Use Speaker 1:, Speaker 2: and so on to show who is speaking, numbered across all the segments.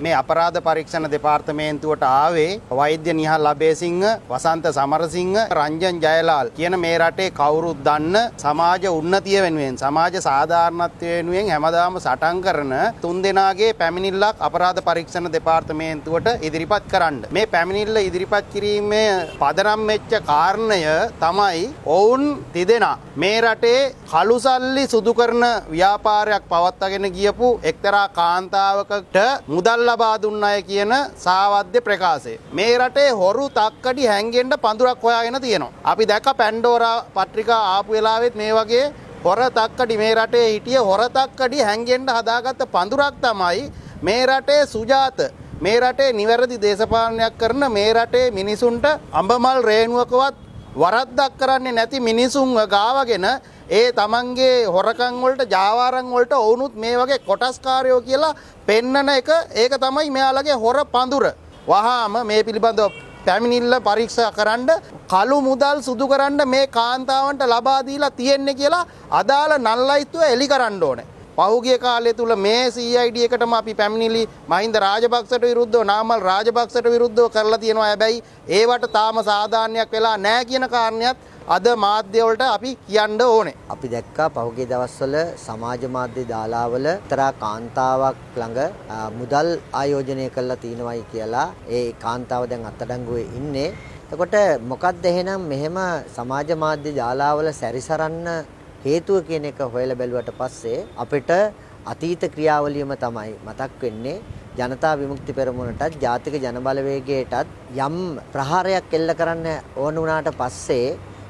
Speaker 1: මේ අපරාධ පරීක්ෂණ දෙපාර්තමේන්තුවට ආවේ වෛද්‍ය නිහල් අබේසිංහ, වසන්ත සමරසිංහ, රංජන් ජයලාල් කියන මේ රටේ කවුරුත් දන්න සමාජ උන්නතිය වෙනුවෙන්, සමාජ සාධාරණත්වය වෙනුවෙන් හැමදාම සටන් කරන තුන්දෙනාගේ පැමිණිල්ලක් අපරාධ පරීක්ෂණ දෙපාර්තමේන්තුවට ඉදිරිපත් කරන්න. මේ පැමිණිල්ල ඉදිරිපත් කිරීමේ පදනම් වෙච්ච කාරණය තමයි ඔවුන් තිදෙනා මේ රටේ කළු සල්ලි සුදු කරන ව්‍යාපාරයක් පවත්වාගෙන ගියපු එක්තරා කාන්තාවකට මුදල් ලබා දුන්න අය කියන සාවද්‍ය ප්‍රකාශය. මේ රටේ හොරු තක්කඩි හැංගෙන්න පඳුරක් හොයාගෙන තියෙනවා. අපි දැක්ක පැන්ඩෝරා පත්‍රිකා ආපු වෙලාවෙත් මේ වගේ හොර තක්කඩි මේ රටේ හිටිය හොර තක්කඩි හැංගෙන්න හදාගත්ත පඳුරක් තමයි මේ රටේ සුජාත, මේ රටේ නිවැරදි දේශපාලනයක් කරන මේ රටේ මිනිසුන්ට අඹමල් රේණුවකවත් වරද්දක් කරන්නේ නැති මිනිසුන් ගාවගෙන ඒ තමන්ගේ හොරකම් වලට, ජාවාරම් වලට ඔවුනුත් මේ වගේ කොටස්කාරයෝ කියලා පෙන්නන එක, ඒක තමයි මෙයාලගේ හොර පඳුර. වහාම මේ පිළිබඳව පැමිණිල්ල පරීක්ෂා කරන්න, කළු මුදල් සුදු කරන්න මේ කාන්තාවන්ට ලබා දීලා තියෙන්නේ කියලා අදාළ නල්ලයිත්තුව එලි කරන්න ඕනේ. පහුගිය කාලය තුල මේ CID එකටම අපි පැමිණිලි මහින්ද රාජපක්ෂට විරුද්ධව, නාමල් රාජපක්ෂට විරුද්ධව කරලා තියෙනවා. හැබැයි ඒවට තාම සාධාරණයක් වෙලා නැහැ කියන කාරණයක් අද මාධ්‍ය වලට අපි කියන්න ඕනේ.
Speaker 2: අපි දැක්කා පහුගිය දවස්වල සමාජ මාධ්‍ය දාලාවල තරා කාන්තාවක් ළඟ මුදල් ආයෝජනය කරලා තිනවයි කියලා ඒ කාන්තාව දැන් අත්අඩංගුවේ ඉන්නේ. එතකොට මොකක්ද එහෙනම් මෙහෙම සමාජ මාධ්‍ය දාලාවල සැරිසරන්න හේතුව කියන එක හොයලා බැලුවට පස්සේ අපිට අතීත ක්‍රියාවලියම තමයි මතක් වෙන්නේ. ජනතා විමුක්ති පෙරමුණටත් ජාතික ජනබලවේගයටත් යම් ප්‍රහාරයක් එල්ල කරන්න ඕන වුණාට පස්සේ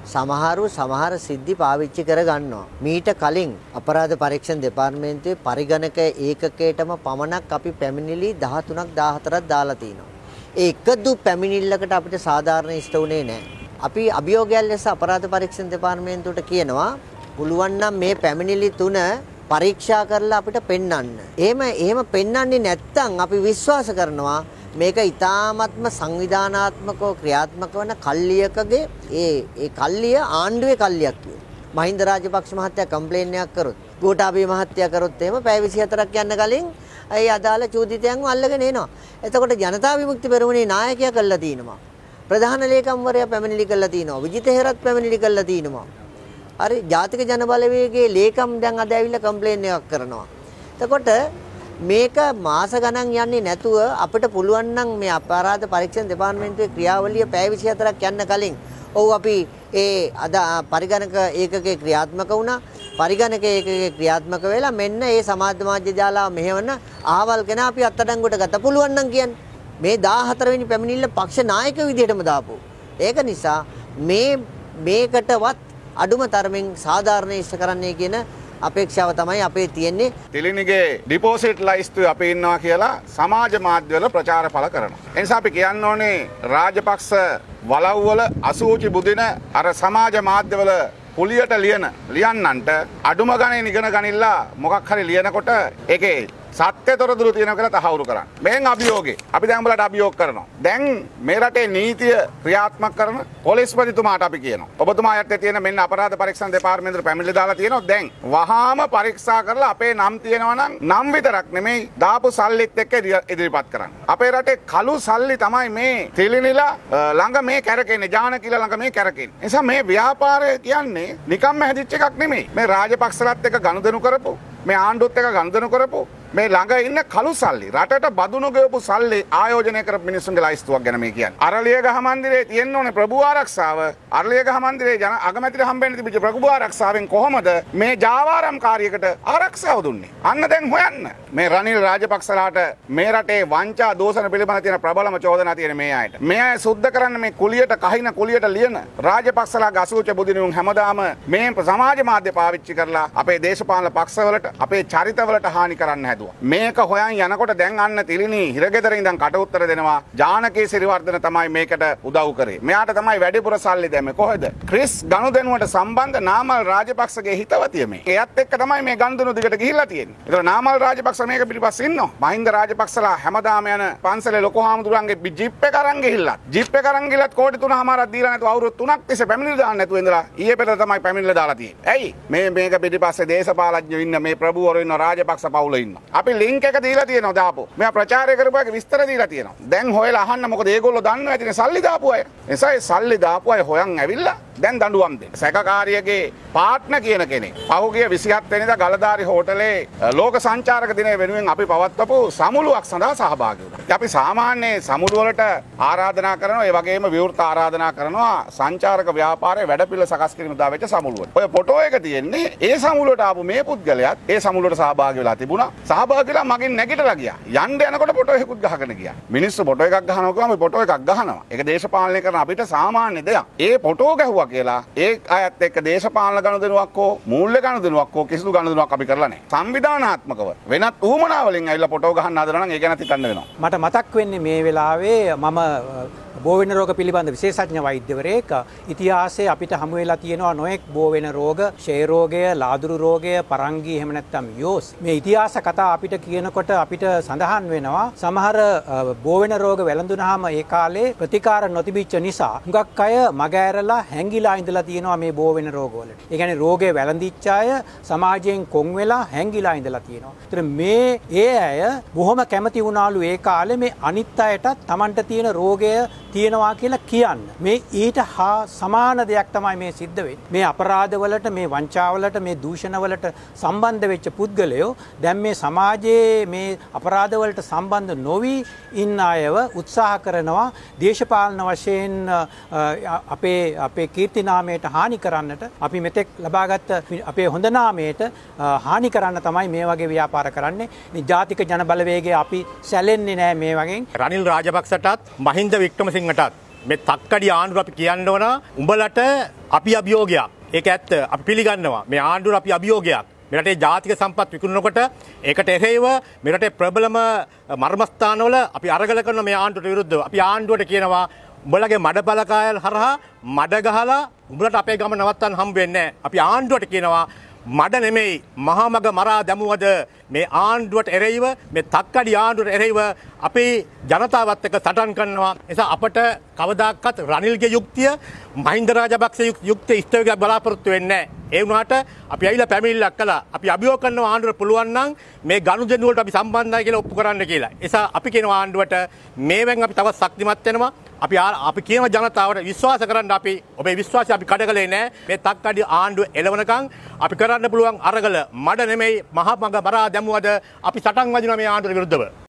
Speaker 2: සමහර සිද්ධි පාවිච්චි කර ගන්නවා. මීට කලින් අපරාධ පරීක්ෂණ දෙපාර්තමේන්තුවේ පරිගණක ඒකකයටම පමණක් අපි පැමිණිලි 13ක් 14ක් දාලා තිනවා. ඒ එකදු පැමිණිල්ලකට අපිට සාධාරණ ඉෂ්ට වුණේ නැහැ. අපි අභියෝගයක් ලෙස අපරාධ පරීක්ෂණ දෙපාර්තමේන්තුවට කියනවා පුළුවන් නම් මේ පැමිණිලි තුන පරීක්ෂා කරලා අපිට පෙන්වන්න. එහෙම පෙන්වන්නේ නැත්නම් අපි විශ්වාස කරනවා මේක ඊ타ත්ම සංවිධානාත්මකව ක්‍රියාත්මක වන කල්ලියකගේ ඒ කල්ලිය ආණ්ඩුවේ කල්ලියක් කියලා. මහින්ද රාජපක්ෂ මහත්තයා කම්ප්ලේන් එකක් කරොත්, ගෝඨාභය මහත්තයා කරොත් එහෙම පැය 24ක් යන්න කලින් ඒ අදාළ චෝදිතයන්ව අල්ලගෙන එනවා. එතකොට ජනතා විමුක්ති පෙරමුණේ නායකයා කළා තිනවා. ප්‍රධාන ලේකම්වරයා පැමිණිලි කළා තිනවා. විජිත හේරත් පැමිණිලි කළා තිනවා. හරි, ජාතික ජනබලවේගයේ ලේකම් දැන් අද ඇවිල්ලා කම්ප්ලේන් එකක් කරනවා. එතකොට මේක මාස ගණන් යන්නේ නැතුව අපිට පුළුවන් නම් මේ අපරාධ පරීක්ෂණ දෙපාර්තමේන්තුවේ ක්‍රියාවලිය පැය 24ක් යන්න කලින් අපි අද පරිගණක ඒකකේ ක්‍රියාත්මක වුණා. පරිගණක ඒකකේ ක්‍රියාත්මක වෙලා මෙන්න මේ සමාජ මාධ්‍ය ජාලාව මෙහෙවන අහවල් කෙනා අපි අත්අඩංගුවට ගත්ත පුළුවන් නම් කියන්නේ මේ 14 වෙනි පැමිණිල්ල පක්ෂ නායක විදිහටම දාපු. ඒක නිසා මේකටවත් අඩුම තරමින් සාධාරණ ඉෂ්ට කරන්නේ කියන අපේක්ෂාව තමයි අපේ තියෙන්නේ.
Speaker 3: තිලිනිගේ ඩිපොසිට් ලයිස්තුවේ අපි ඉන්නවා කියලා සමාජ මාධ්‍යවල ප්‍රචාර පළ කරනවා. ඒ නිසා අපි කියන්න ඕනේ රාජපක්ෂ වලව්වල අසූචි බුදින අර සමාජ මාධ්‍යවල පුලියට ලියන්නන්ට අඩුම ගණන් ඉගෙන ගනිලා මොකක් හරි ලියනකොට ඒකේ සත්‍ය තොරතුරු තියෙනවා කියලා තහවුරු කරන්න. මේන් අභියෝගේ. අපි දැන් උඹලට අභියෝග කරනවා. දැන් මේ රටේ නීතිය ක්‍රියාත්මක කරන පොලිස්පතිතුමාට අපි කියනවා. ඔබතුමා යටතේ තියෙන මෙන්න අපරාධ පරීක්ෂණ දෙපාර්තමේන්තුවට පැමිණිලි දාලා තියෙනවා. දැන් වහාම පරීක්ෂා කරලා අපේ නම් තියෙනවා නම් විතරක් නෙමෙයි දාපු සල්ලිත් එක්ක ඉදිරිපත් කරන්න. අපේ රටේ කළු සල්ලි තමයි මේ තිලිනිලා ළඟ මේ කැරකෙන්නේ. ජානකිලා ළඟ මේ කැරකෙන්නේ. ඒ නිසා මේ ව්‍යාපාරය කියන්නේ නිකම්ම හැදිච්ච එකක් නෙමෙයි. මේ රාජපක්ෂලත් එක්ක ගනුදෙනු කරපො, මේ ආණ්ඩුවත් එක්ක ගනුදෙනු කරපො, මේ ළඟ ඉන්න කළු සල්ලි, රටට බදුණු ගෙවපු සල්ලි ආයෝජනය කරපු මිනිස්සුන්ගේ ලයිස්තුවක් ගැන මේ කියන්නේ. අරලියගහ මන්දිරේ තියෙන්න ඕනේ ප්‍රභු ආරක්ෂාව. අරලියගහ මන්දිරේ ජන අගමැතිට හම්බෙන්න තිබිච්ච ප්‍රභු ආරක්ෂාවෙන් කොහොමද මේ ජාවාරම්කාරියකට ආරක්ෂාව දුන්නේ? අන්න දැන් හොයන්න. මේ රනිල් රාජපක්ෂලාට මේ රටේ වංචා දෝෂණ පිළිබඳ තියෙන ප්‍රබලම චෝදනා තියෙන මේ අයට. මේ අය සුද්ධ කරන්න මේ කුලියට කහින කුලියට ලියන රාජපක්ෂලාගේ අසූච බුදිනුන් හැමදාම මේ සමාජ මාධ්‍ය පාවිච්චි කරලා අපේ දේශපාලන පක්ෂවලට, අපේ චරිතවලට හානි කරන්න හැදුවා. මේක හොයන් යනකොට දැන් අන්න තිලිනි හිරගෙදර ඉඳන් කට උත්තර දෙනවා. ජානකී සිරිවර්ධන තමයි මේකට උදව් කරේ. මෙයාට තමයි වැඩිපුර සල්ලි දැම්මේ. කොහෙද? ක්‍රිස් ගනුදෙනුවට සම්බන්ධ නාමල් රාජපක්ෂගේ හිතවතිය මේ. එයත් එක්ක තමයි මේ ගනුදෙනු දිගට ගිහිල්ලා තියෙන්නේ. ඒතර නාමල් රාජපක්ෂ මේක පිටිපස්සේ ඉන්නවා. මහින්ද රාජපක්ෂලා හැමදාම යන පන්සලේ ලොකු හාමුදුරන්ගේ ජිප් එක අරන් ගිහිල්ලා. ජිප් එක අරන් ගිහලත් කෝටි 3මාරක් දීලා නැතුව අවුරුදු 3ක් තිස්සේ පැමිණිලි දාන්න නැතුව ඉඳලා ඊයේ පෙරේද තමයි පැමිණිලි දාලා තියෙන්නේ. ඇයි? මේක පිටිපස්සේ දේශපාලඥයෝ ඉන්න මේ ප්‍රභූවරු ඉන්න රාජපක්ෂ පවුල ඉන්නවා. අපි ලින්ක් එක දීලා තියෙනවා දාපු. මෙයා ප්‍රචාරය කරපුවාගේ විස්තර දීලා තියෙනවා. දැන් හොයලා අහන්න මොකද ඒගොල්ලෝ දන්නවා ඇතිනේ සල්ලි දාපු අය. එනිසා ඒ සල්ලි දාපු අය හොයන් ඇවිල්ලා දැන් දඬුවම් දෙන්න. සැකකාරියගේ පාර්ට්නර් කියන කෙනෙක් පහුගිය 27 වෙනිදා ගලදාරි හෝටලේ ලෝක සංචාරක දිනය වෙනුවෙන් අපි පවත්වපු සමුළුවක් සඳහා සහභාගී වුණා. අපි සාමාන්‍ය සමුළු වලට ආරාධනා කරනවා ඒ වගේම විවෘත ආරාධනා කරනවා සංචාරක ව්‍යාපාරයේ වැඩපිළිවෙල සකස් කිරීම දා වෙච්ච සමුළුවට. ඔය ෆොටෝ එක තියෙන්නේ ඒ සමුළුවට ආපු මේ පුද්ගලයාත් ඒ සමුළුවට සහභාගී වෙලා තිබුණා. සහභාගී වෙලා මගෙන් නැගිටලා ගියා. යන්න යනකොට ෆොටෝ එකකුත් ගහගෙන ගියා. මිනිස්සු ෆොටෝ එකක් ගහනවා කියවම ෆොටෝ එකක් ගහනවා. ඒක දේශපාලනය කරන අපිට සාමාන්‍ය දෙයක්. ඒ ෆොටෝ ගැහුවා කියලා ඒ අයත් එක්ක දේශපාලන ගනුදෙනුවක් හෝ මූල්‍ය ගනුදෙනුවක් හෝ කිසිදු ගනුදෙනුවක් අපි කරලා නැහැ. සංවිධානාත්මකව වෙනත් ඌමනාවලින් ඇවිල්ලා ෆොටෝ ගහන්න හදනවා නම් ඒ ගැන හිතන්න වෙනවා.
Speaker 4: මට මතක් වෙන්නේ මේ වෙලාවේ මම බෝවෙන රෝග පිළිබඳ විශේෂඥ වෛද්‍යවරයෙක් ඉතිහාසයේ අපිට හමු වෙලා තියෙනවා නොයෙක් බෝවෙන රෝග, ක්ෂය රෝගය, ලාදුරු රෝගය, පරංගි එහෙම නැත්නම් යෝස්. මේ ඉතිහාස කතා අපිට කියනකොට අපිට සඳහන් වෙනවා සමහර බෝවෙන රෝග වැළඳුනහම ඒ කාලේ ප්‍රතිකාර නොතිබිච්ච නිසා හුඟක් අය මග ඇරලා හැංගිලා ඉඳලා තියෙනවා මේ බෝවෙන රෝග වලට. ඒ කියන්නේ රෝගේ වැළඳිච්ච අය සමාජයෙන් කොන් වෙලා හැංගිලා ඉඳලා තියෙනවා. ඒතර මේ ඒ අය බොහොම කැමති වුණාලු ඒ කාලේ මේ අනිත් අයටත් Tamanට තියෙන රෝගය තියෙනවා කියලා කියන්න. මේ ඊට හා සමාන දෙයක් තමයි මේ සිද්ධ වෙන්නේ. මේ අපරාධවලට, මේ වංචාවලට, මේ දූෂණවලට සම්බන්ධ වෙච්ච පුද්ගලයෝ දැන් මේ සමාජයේ මේ අපරාධවලට සම්බන්ධ නොවි ඉන්න අයව උත්සාහ කරනවා දේශපාලන වශයෙන් අපේ කීර්ති නාමයට හානි කරන්නට, අපි මෙතෙක් ලබාගත් අපේ හොඳ නාමයට හානි කරන්න තමයි මේ වගේ ව්‍යාපාර කරන්නේ. මේ ජාතික ජන බලවේගය අපි සැලෙන්නේ නැහැ මේ වගේ.
Speaker 5: රනිල් රාජපක්ෂටත් මහින්ද වික්‍රමසිංහටත් මේ තක්කඩි ආණ්ඩුව අපි කියන්න ඕන උඹලට අපි අභියෝගයක්. ඒක ඇත්ත. අපි පිළිගන්නවා. මේ ආණ්ඩුව අපි අභියෝගයක්. මේ රටේ ජාතික සම්පත් විකුණනකොට ඒකට එරෙහිව මේ රටේ ප්‍රබලම මර්මස්ථානවල අපි අරගල කරන මේ ආණ්ඩුවට විරුද්ධව අපි ආණ්ඩුවට කියනවා උඹලගේ මඩ බලකායල් හරහා මඩ ගහලා උඹලට අපේ ගම නවත්තන්න හම්බ වෙන්නේ නැහැ. අපි ආණ්ඩුවට කියනවා මඩ නෙමෙයි මහා මග මරා දැමුවද මේ ආණ්ඩුවට එරෙහිව මේ තක්කඩි ආණ්ඩුවට එරෙහිව අපේ ජනතාවත් එක්ක සටන් කරනවා. නිසා අපට කවදාකවත් රනිල්ගේ යුක්තිය මහින්ද රාජපක්ෂ යුක්තිය ඉෂ්ට වෙලා බලාපොරොත්තු වෙන්නේ නැහැ. ඒ වුණාට අපි ඇවිල්ලා පැමිණිල්ලක් කළා. අපි අභියෝග කරනවා ආණ්ඩුවට පුළුවන් නම් මේ ගනුදෙනු වලට අපි සම්බන්ධයි කියලා ඔප්පු කරන්න කියලා. නිසා අපි කියනවා ආණ්ඩුවට මේවෙන් අපි තවත් ශක්තිමත් වෙනවා. අපි කියන ජනතාවට විශ්වාස කරන්න අපි ඔබේ විශ්වාසය අපි කඩකලේ නැහැ. මේ තක්කඩි ආණ්ඩුව එළවනකම් අපි කරන්න පුළුවන් අරගල මඩ නෙමෙයි මහා මග මරා දැමුවද අපි සටන් වදිනවා මේ ආණ්ඩුවට විරුද්ධව.